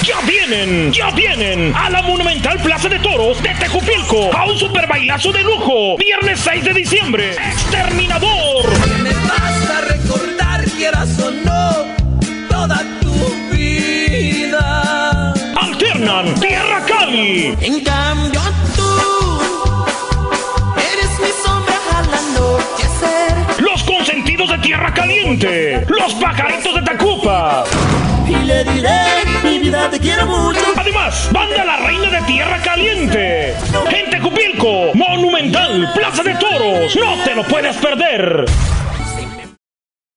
Ya vienen a la Monumental Plaza de Toros de Tejupilco a un super bailazo de lujo. Viernes 6 de diciembre, Exterminador. Me basta recordar, quieras o no, toda tu vida. Alternan Tierra Cali. En cambio tú eres mi sombra al anochecer. Los Consentidos de Tierra Caliente. Los Pajaritos de Tacupa. Y le diré, mi vida te quiero mucho. Además, banda La Reina de Tierra Caliente. En Tejupilco, Monumental Plaza de Toros. No te lo puedes perder.